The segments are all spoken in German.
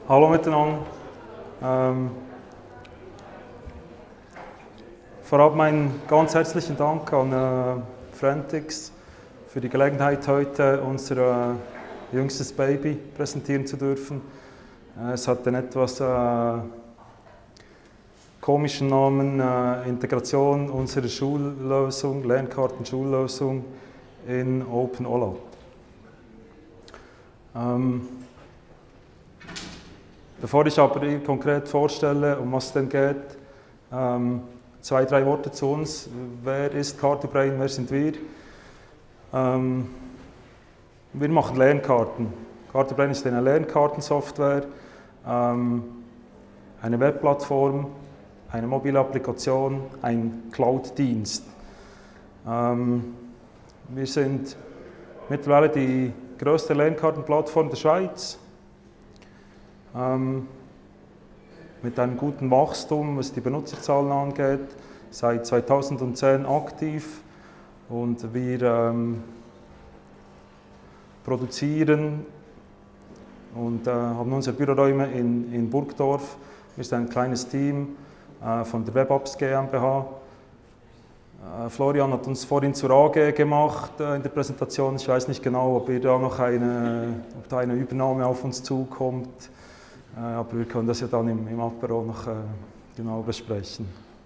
Hallo miteinander. Vorab meinen ganz herzlichen Dank an Frantix für die Gelegenheit, heute unser jüngstes Baby präsentieren zu dürfen. Es hat den etwas komischen Namen Integration unserer Schullösung, Lernkarten-Schullösung in OpenOLAT. Bevor ich aber konkret vorstelle, um was es denn geht, 2, 3 Worte zu uns. Wer ist Car2Brain, wer sind wir? Wir machen Lernkarten. Car2Brain ist eine Lernkartensoftware, eine Webplattform, eine mobile Applikation, ein Cloud-Dienst. Wir sind mittlerweile die größte Lernkartenplattform der Schweiz. Mit einem guten Wachstum, was die Benutzerzahlen angeht, seit 2010 aktiv, und wir produzieren und haben unsere Büroräume in Burgdorf. Wir sind ein kleines Team von der WebApps GmbH. Florian hat uns vorhin zur AG gemacht in der Präsentation. Ich weiß nicht genau, ob da eine Übernahme auf uns zukommt. Aber wir können das ja dann im Apero noch genau besprechen.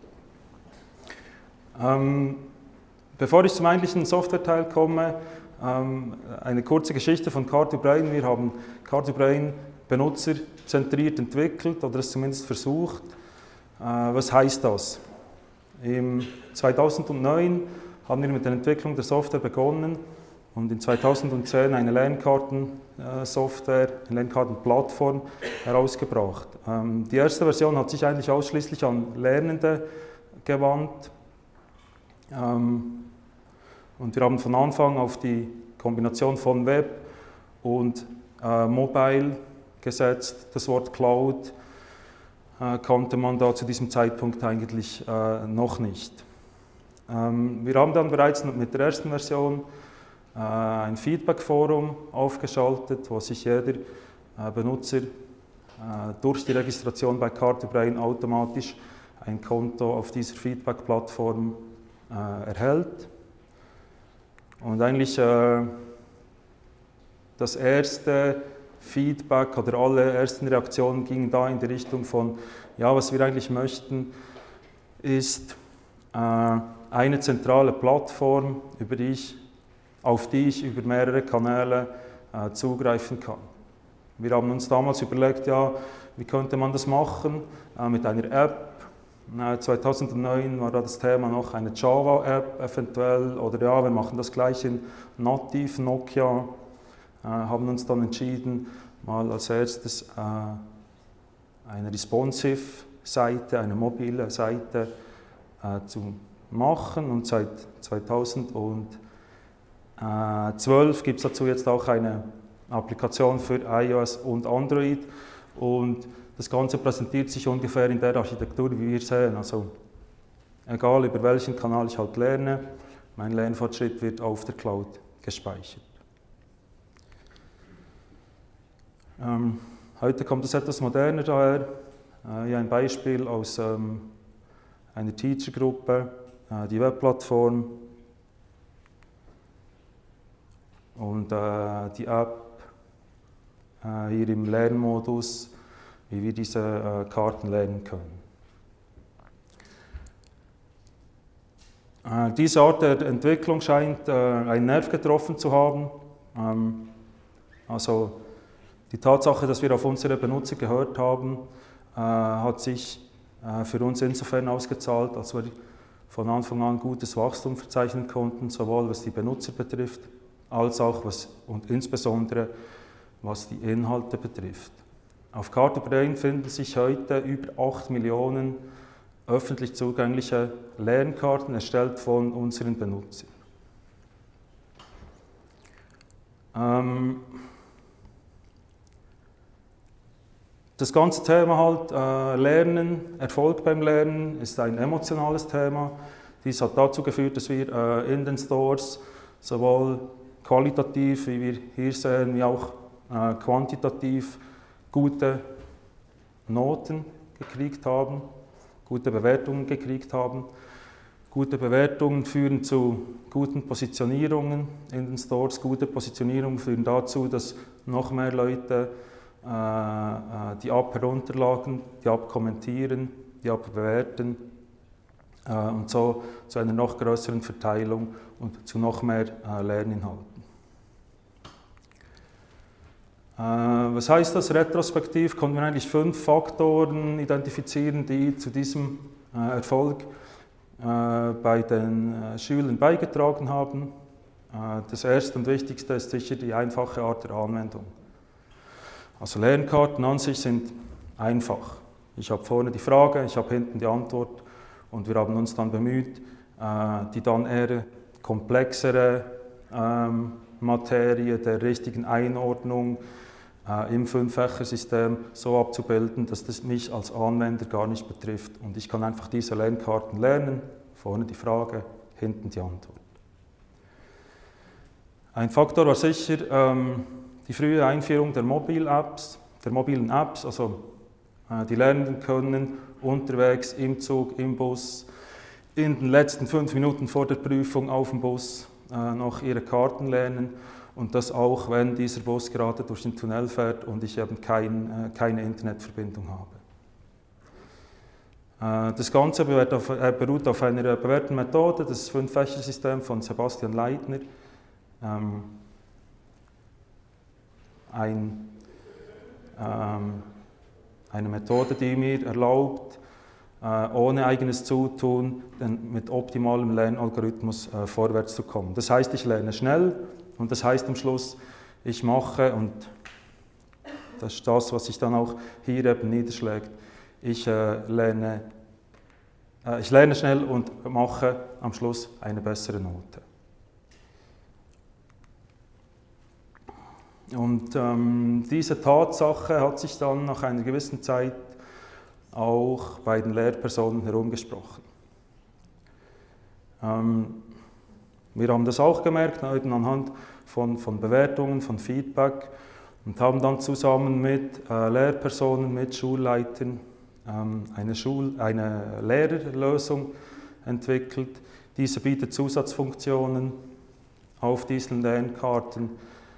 Bevor ich zum eigentlichen Softwareteil komme, eine kurze Geschichte von Car2Brain. Wir haben Car2Brain benutzerzentriert entwickelt oder es zumindest versucht. Was heißt das? Im 2009 haben wir mit der Entwicklung der Software begonnen und in 2010 eine Lernkartensoftware, eine Lernkartenplattform herausgebracht. Die erste Version hat sich eigentlich ausschließlich an Lernende gewandt. Und wir haben von Anfang auf die Kombination von Web und Mobile gesetzt. Das Wort Cloud kannte man da zu diesem Zeitpunkt eigentlich noch nicht. Wir haben dann bereits mit der ersten Version ein Feedback-Forum aufgeschaltet, wo sich jeder Benutzer durch die Registration bei Car2Brain automatisch ein Konto auf dieser Feedback-Plattform erhält. Und eigentlich das erste Feedback oder alle ersten Reaktionen gingen da in die Richtung von, ja, was wir eigentlich möchten, ist eine zentrale Plattform, auf die ich über mehrere Kanäle zugreifen kann. Wir haben uns damals überlegt, ja, wie könnte man das machen mit einer App. 2009 war da das Thema noch eine Java-App eventuell, oder ja, wir machen das gleich in Nativ, Nokia. Haben uns dann entschieden, mal als erstes eine responsive Seite, eine mobile Seite zu machen, und seit 2012 gibt es dazu jetzt auch eine Applikation für iOS und Android, und das Ganze präsentiert sich ungefähr in der Architektur, wie wir sehen. Also egal über welchen Kanal ich halt lerne, mein Lernfortschritt wird auf der Cloud gespeichert. Heute kommt es etwas moderner daher. Hier ein Beispiel aus einer Teacher-Gruppe, die Webplattform und die App hier im Lernmodus, wie wir diese Karten lernen können. Diese Art der Entwicklung scheint einen Nerv getroffen zu haben. Also die Tatsache, dass wir auf unsere Benutzer gehört haben, hat sich für uns insofern ausgezahlt, als wir von Anfang an gutes Wachstum verzeichnen konnten, sowohl was die Benutzer betrifft, als auch und insbesondere was die Inhalte betrifft. Auf Car2Brain finden sich heute über 8 Millionen öffentlich zugängliche Lernkarten, erstellt von unseren Benutzern. Das ganze Thema halt, Lernen, Erfolg beim Lernen, ist ein emotionales Thema. Dies hat dazu geführt, dass wir in den Stores sowohl qualitativ, wie wir hier sehen, wie auch quantitativ gute Noten gekriegt haben, gute Bewertungen gekriegt haben. Gute Bewertungen führen zu guten Positionierungen in den Stores. Gute Positionierungen führen dazu, dass noch mehr Leute die App herunterladen, die App kommentieren, die App bewerten und so zu einer noch größeren Verteilung und zu noch mehr Lerninhalten. Was heißt das? Retrospektiv konnten wir eigentlich 5 Faktoren identifizieren, die zu diesem Erfolg bei den Schülern beigetragen haben. Das erste und wichtigste ist sicher die einfache Art der Anwendung. Also Lernkarten an sich sind einfach. Ich habe vorne die Frage, ich habe hinten die Antwort und wir haben uns dann bemüht, die dann eher komplexere Materie der richtigen Einordnung im 5-Fächer-System so abzubilden, dass das mich als Anwender gar nicht betrifft. Und ich kann einfach diese Lernkarten lernen, vorne die Frage, hinten die Antwort. Ein Faktor war sicher die frühe Einführung der mobilen Apps, also die Lernenden können unterwegs, im Zug, im Bus, in den letzten 5 Minuten vor der Prüfung auf dem Bus noch ihre Karten lernen. Und das auch, wenn dieser Bus gerade durch den Tunnel fährt und ich eben keine Internetverbindung habe. Das Ganze beruht auf einer bewährten Methode, das 5-Fächer-System von Sebastian Leitner. Eine Methode, die mir erlaubt, ohne eigenes Zutun mit optimalem Lernalgorithmus vorwärts zu kommen. Das heißt, ich lerne schnell. Und das heißt am Schluss, ich mache, und das ist das, was sich dann auch hier eben niederschlägt, ich lerne schnell und mache am Schluss eine bessere Note. Und diese Tatsache hat sich dann nach einer gewissen Zeit auch bei den Lehrpersonen herumgesprochen. Wir haben das auch gemerkt, eben anhand von Bewertungen, von Feedback und haben dann zusammen mit Lehrpersonen, mit Schulleitern eine Lehrerlösung entwickelt. Diese bietet Zusatzfunktionen auf diesen Lernkarten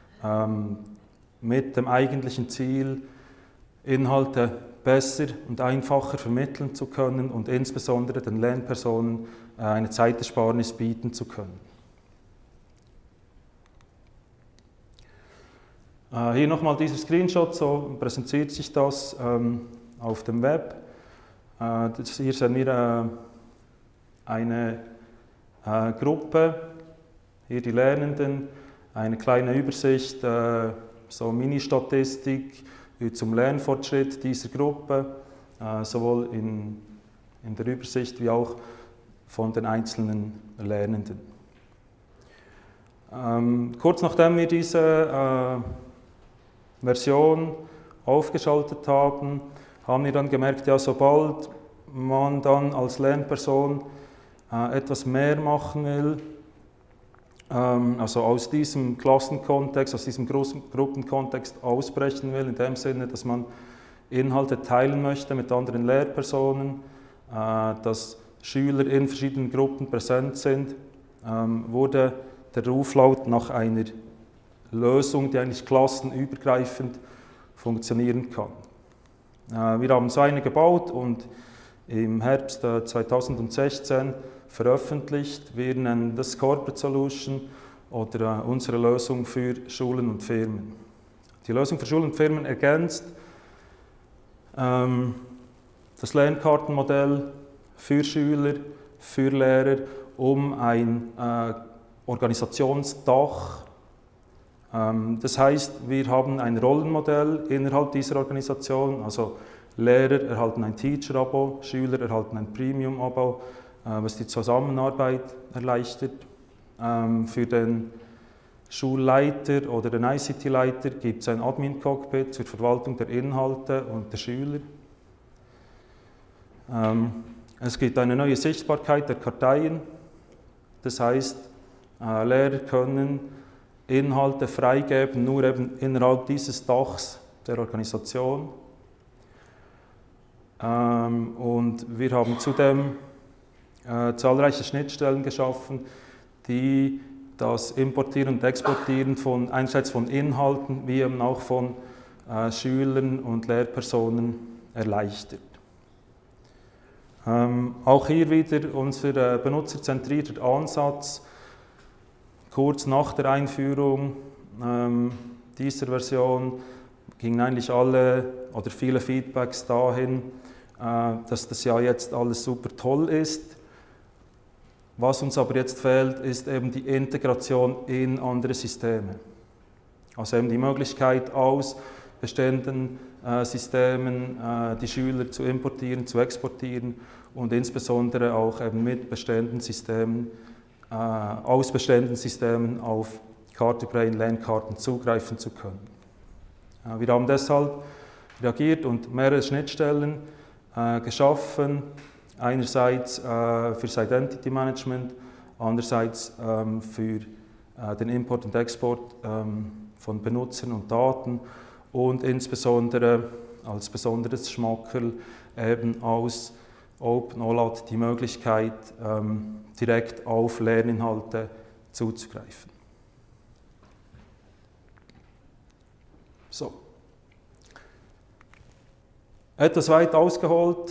mit dem eigentlichen Ziel, Inhalte besser und einfacher vermitteln zu können und insbesondere den Lernpersonen eine Zeitersparnis bieten zu können. Hier nochmal dieser Screenshot, so präsentiert sich das auf dem Web. Hier sehen wir eine Gruppe, hier die Lernenden, eine kleine Übersicht, so Mini-Statistik zum Lernfortschritt dieser Gruppe, sowohl in der Übersicht wie auch von den einzelnen Lernenden. Kurz nachdem wir diese Version aufgeschaltet haben, haben wir dann gemerkt, ja, sobald man dann als Lernperson etwas mehr machen will, also aus diesem Klassenkontext, aus diesem Gruppenkontext ausbrechen will, in dem Sinne, dass man Inhalte teilen möchte mit anderen Lehrpersonen, dass Schüler in verschiedenen Gruppen präsent sind, wurde der Ruf laut nach einer Lösung, die eigentlich klassenübergreifend funktionieren kann. Wir haben so eine gebaut und im Herbst 2016 veröffentlicht. Wir nennen das Corporate Solution oder unsere Lösung für Schulen und Firmen. Die Lösung für Schulen und Firmen ergänzt das Lernkartenmodell für Schüler, für Lehrer, um ein Organisationsdach. Das heißt, wir haben ein Rollenmodell innerhalb dieser Organisation, also Lehrer erhalten ein Teacher-Abo, Schüler erhalten ein Premium-Abo, was die Zusammenarbeit erleichtert. Für den Schulleiter oder den ICT-Leiter gibt es ein Admin-Cockpit zur Verwaltung der Inhalte und der Schüler. Es gibt eine neue Sichtbarkeit der Karteien, das heißt, Lehrer können Inhalte freigeben, nur eben innerhalb dieses Dachs der Organisation. Und wir haben zudem zahlreiche Schnittstellen geschaffen, die das Importieren und Exportieren einerseits von Inhalten wie eben auch von Schülern und Lehrpersonen erleichtert. Auch hier wieder unser benutzerzentrierter Ansatz. Kurz nach der Einführung dieser Version gingen eigentlich alle oder viele Feedbacks dahin, dass das ja jetzt alles super toll ist. Was uns aber jetzt fehlt, ist eben die Integration in andere Systeme. Also eben die Möglichkeit, aus bestehenden Systemen die Schüler zu importieren, zu exportieren und insbesondere auch eben mit bestehenden Systemen, aus bestehenden Systemen auf Car2Brain-Lernkarten zugreifen zu können. Wir haben deshalb reagiert und mehrere Schnittstellen geschaffen. Einerseits fürs Identity Management, andererseits für den Import und Export von Benutzern und Daten und insbesondere als besonderes Schmackerl eben aus OpenOLAT die Möglichkeit, direkt auf Lerninhalte zuzugreifen. So. Etwas weit ausgeholt.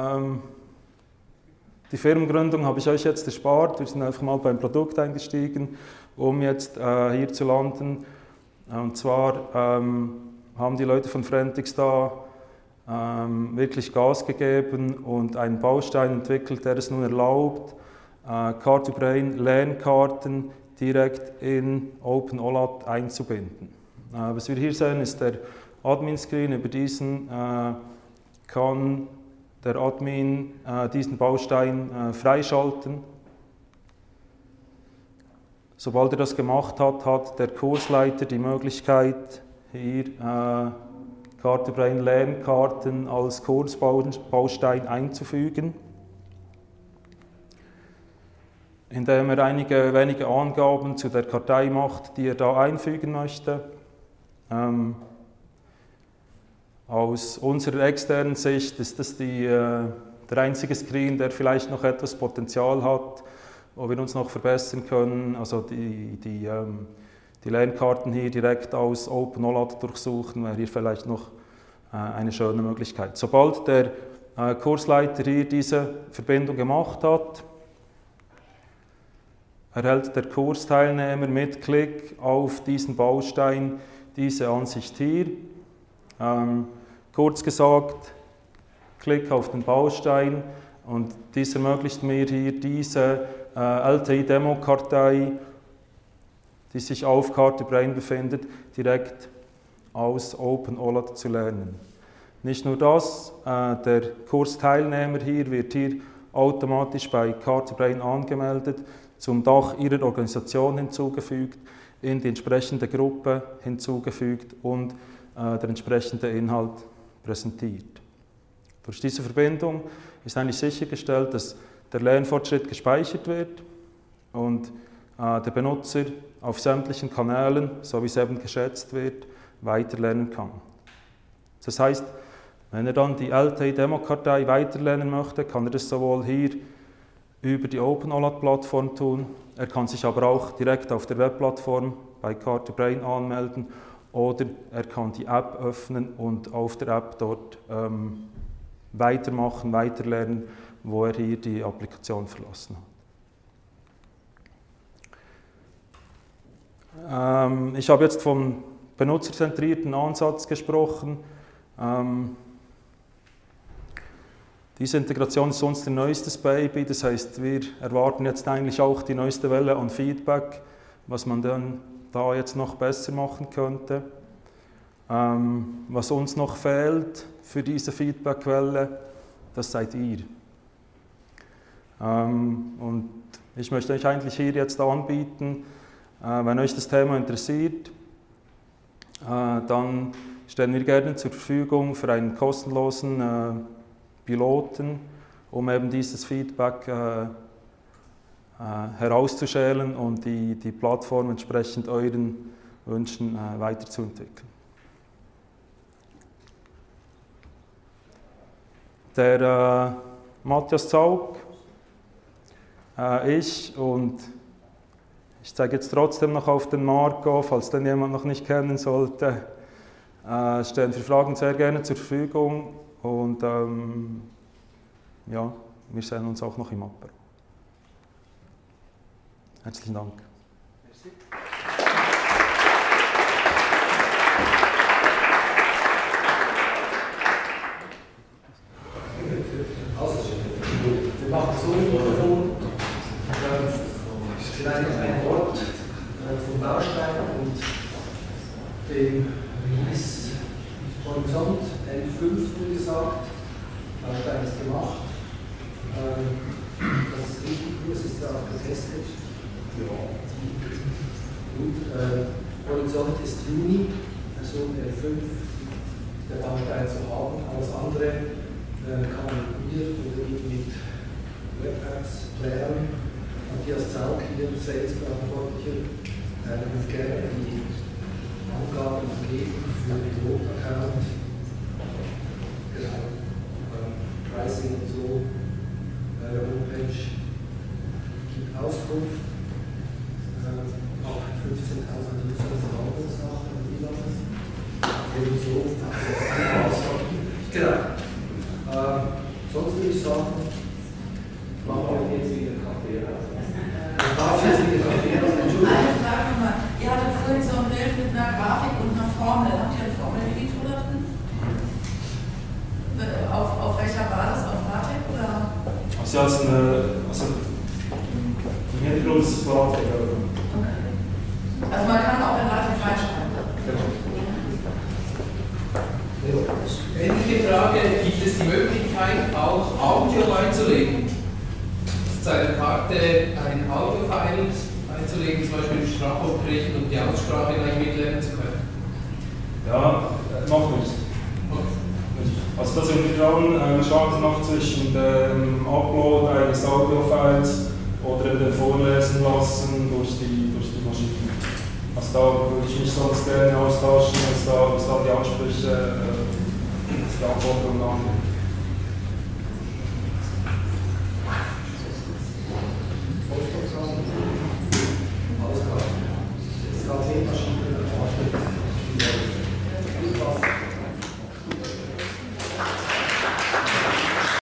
Die Firmengründung habe ich euch jetzt erspart. Wir sind einfach mal beim Produkt eingestiegen, um jetzt hier zu landen. Und zwar haben die Leute von Frentix da wirklich Gas gegeben und einen Baustein entwickelt, der es nun erlaubt, Car2Brain-Lernkarten direkt in OpenOLAT einzubinden. Was wir hier sehen, ist der Admin-Screen. Über diesen kann der Admin diesen Baustein freischalten. Sobald er das gemacht hat, hat der Kursleiter die Möglichkeit, hier Car2Brain-Lernkarten als Kursbaustein einzufügen, indem er einige wenige Angaben zu der Kartei macht, die er da einfügen möchte. Aus unserer externen Sicht ist das der einzige Screen, der vielleicht noch etwas Potenzial hat, wo wir uns noch verbessern können. Also die Lernkarten hier direkt aus OpenOLAT durchsuchen, wäre hier vielleicht noch eine schöne Möglichkeit. Sobald der Kursleiter hier diese Verbindung gemacht hat, erhält der Kursteilnehmer mit Klick auf diesen Baustein diese Ansicht hier. Kurz gesagt, Klick auf den Baustein und dies ermöglicht mir hier diese LTI-Demo-Kartei, die sich auf Car2Brain befindet, direkt aus OpenOLAT zu lernen. Nicht nur das, der Kursteilnehmer hier wird hier automatisch bei Car2Brain angemeldet, zum Dach ihrer Organisation hinzugefügt, in die entsprechende Gruppe hinzugefügt und der entsprechende Inhalt präsentiert. Durch diese Verbindung ist eigentlich sichergestellt, dass der Lernfortschritt gespeichert wird und der Benutzer auf sämtlichen Kanälen, so wie es eben geschätzt wird, weiterlernen kann. Das heißt, wenn er dann die LTI-Demo-Kartei weiterlernen möchte, kann er das sowohl hier über die OpenOLAT-Plattform tun, er kann sich aber auch direkt auf der Webplattform bei Car2Brain anmelden oder er kann die App öffnen und auf der App dort weitermachen, weiterlernen, wo er hier die Applikation verlassen hat. Ich habe jetzt vom benutzerzentrierten Ansatz gesprochen. Diese Integration ist sonst der neueste Baby, das heißt, wir erwarten jetzt eigentlich auch die neueste Welle an Feedback, was man dann da jetzt noch besser machen könnte. Was uns noch fehlt für diese Feedbackwelle, das seid ihr. Und ich möchte euch eigentlich hier jetzt anbieten, wenn euch das Thema interessiert, dann stellen wir gerne zur Verfügung für einen kostenlosen Piloten, um eben dieses Feedback herauszuschälen und die Plattform entsprechend euren Wünschen weiterzuentwickeln. der Matthias Zaug, ich und ich zeige jetzt trotzdem noch auf den Marco, falls den jemand noch nicht kennen sollte, stehen für Fragen sehr gerne zur Verfügung und ja, wir sehen uns auch noch im Apero. Herzlichen Dank. Merci. Wir machen so ein Mikrofon, vielleicht noch ein Wort vom Baustein und dem Release Horizont 11.5 gesagt. Baustein ist gemacht. Das ist richtig gut, es ist ja auch getestet. Ja. Gut, Horizont ist Juni, also 11.5 der Baustein zu haben. Alles andere kann man mit mir oder mit Webapps klären. Matthias Zaug, hier Sales-Verantwortlicher, wird gerne die Angaben geben für den Pilot-Account. Genau. Pricing und so. Homepage gibt Auskunft. Auch 15.000 User Verwaltungssachen und wie das ist. Ebenso. Genau. Sonst würde ich sagen, machen wir jetzt wieder Kaffee raus. Darf ich jetzt wieder Kaffee raus? Eine Frage nochmal. Ihr hattet vorhin so ein Bild mit einer Grafik und einer Formel. Habt ihr eine Formel-Editor da drin? Auf welcher Basis? Auf LaTeX oder? Also im Hintergrund ist es LaTeX. Okay. Also man kann auch in LaTeX reinschreiben. Ähnliche Frage, gibt es die Möglichkeit, auch Audio einzulegen? Zu einer Karte ein Audio-File einzulegen, zum Beispiel Sprachunterricht und die Aussprache gleich mitlernen zu können? Ja, noch nicht. Also das sind wir dran, schauen noch zwischen dem Upload eines Audio-Files oder dem Vorlesen lassen durch die Maschine. Also da würde ich mich sonst gerne austauschen, was da die Ansprüche, die Anforderungen angeht.